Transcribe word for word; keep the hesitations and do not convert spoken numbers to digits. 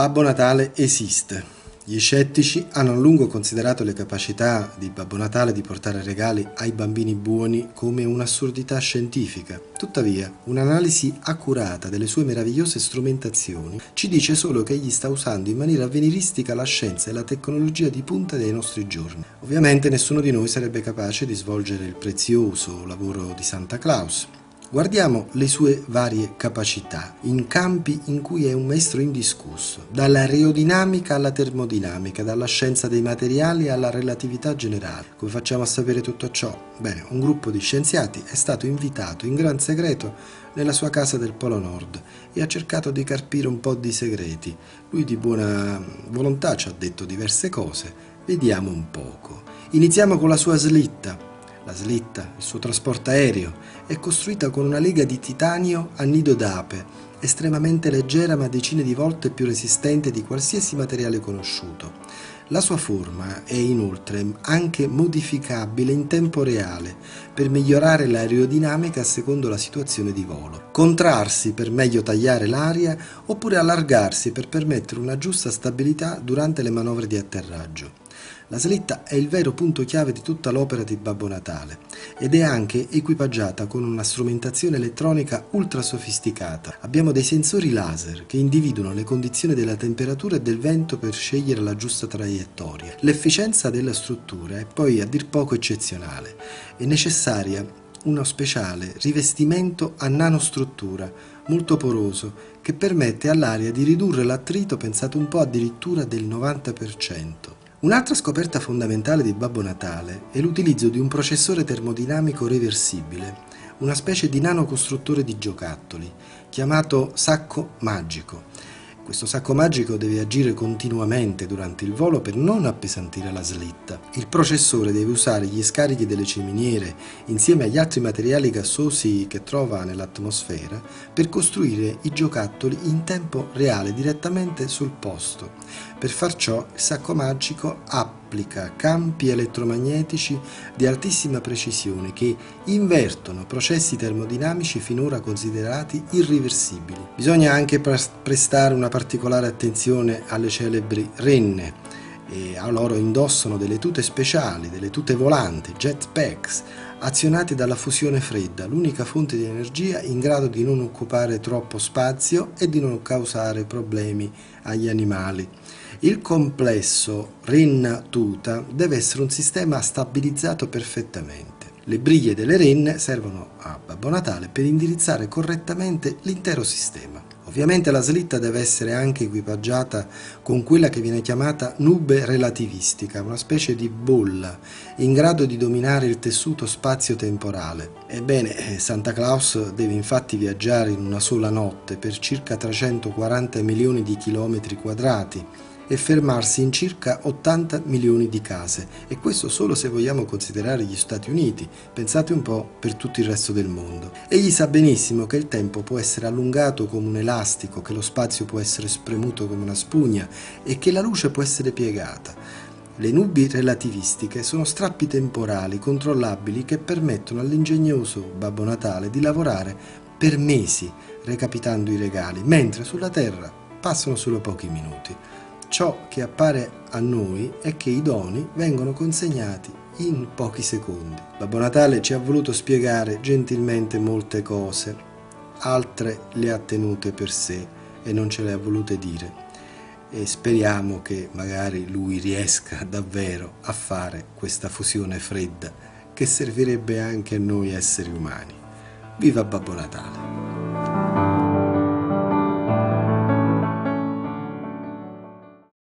Babbo Natale esiste. Gli scettici hanno a lungo considerato le capacità di Babbo Natale di portare regali ai bambini buoni come un'assurdità scientifica. Tuttavia, un'analisi accurata delle sue meravigliose strumentazioni ci dice solo che egli sta usando in maniera avveniristica la scienza e la tecnologia di punta dei nostri giorni. Ovviamente nessuno di noi sarebbe capace di svolgere il prezioso lavoro di Santa Claus. Guardiamo le sue varie capacità in campi in cui è un maestro indiscusso, dall'aerodinamica alla termodinamica, dalla scienza dei materiali alla relatività generale. Come facciamo a sapere tutto ciò? Bene, un gruppo di scienziati è stato invitato in gran segreto nella sua casa del Polo Nord e ha cercato di carpire un po' di segreti. Lui di buona volontà ci ha detto diverse cose, vediamo un poco. Iniziamo con la sua slitta. La slitta, il suo trasporto aereo, è costruita con una lega di titanio a nido d'ape, estremamente leggera ma decine di volte più resistente di qualsiasi materiale conosciuto. La sua forma è inoltre anche modificabile in tempo reale per migliorare l'aerodinamica secondo la situazione di volo, contrarsi per meglio tagliare l'aria oppure allargarsi per permettere una giusta stabilità durante le manovre di atterraggio. La slitta è il vero punto chiave di tutta l'opera di Babbo Natale ed è anche equipaggiata con una strumentazione elettronica ultra sofisticata. Abbiamo dei sensori laser che individuano le condizioni della temperatura e del vento per scegliere la giusta traiettoria. L'efficienza della struttura è poi a dir poco eccezionale. È necessaria uno speciale rivestimento a nanostruttura molto poroso che permette all'aria di ridurre l'attrito, pensate un po', addirittura del novanta per cento. Un'altra scoperta fondamentale di Babbo Natale è l'utilizzo di un processore termodinamico reversibile, una specie di nanocostruttore di giocattoli, chiamato sacco magico. Questo sacco magico deve agire continuamente durante il volo per non appesantire la slitta. Il processore deve usare gli scarichi delle ciminiere insieme agli altri materiali gassosi che trova nell'atmosfera per costruire i giocattoli in tempo reale direttamente sul posto. Per far ciò il sacco magico applica campi elettromagnetici di altissima precisione che invertono processi termodinamici finora considerati irriversibili. Bisogna anche prestare una particolare attenzione alle celebri renne e a loro indossano delle tute speciali, delle tute volanti, jetpacks, azionati dalla fusione fredda, l'unica fonte di energia in grado di non occupare troppo spazio e di non causare problemi agli animali. Il complesso renna-tuta deve essere un sistema stabilizzato perfettamente. Le briglie delle renne servono a Babbo Natale per indirizzare correttamente l'intero sistema. Ovviamente la slitta deve essere anche equipaggiata con quella che viene chiamata nube relativistica, una specie di bolla in grado di dominare il tessuto spazio-temporale. Ebbene, Santa Claus deve infatti viaggiare in una sola notte per circa trecentoquaranta milioni di chilometri quadrati e fermarsi in circa ottanta milioni di case, e questo solo se vogliamo considerare gli Stati Uniti, pensate un po' per tutto il resto del mondo. Egli sa benissimo che il tempo può essere allungato come un elastico, che lo spazio può essere spremuto come una spugna e che la luce può essere piegata. Le nubi relativistiche sono strappi temporali controllabili che permettono all'ingegnoso Babbo Natale di lavorare per mesi recapitando i regali, mentre sulla Terra passano solo pochi minuti. Ciò che appare a noi è che i doni vengono consegnati in pochi secondi. Babbo Natale ci ha voluto spiegare gentilmente molte cose, altre le ha tenute per sé e non ce le ha volute dire, e speriamo che magari lui riesca davvero a fare questa fusione fredda che servirebbe anche a noi esseri umani. Viva Babbo Natale!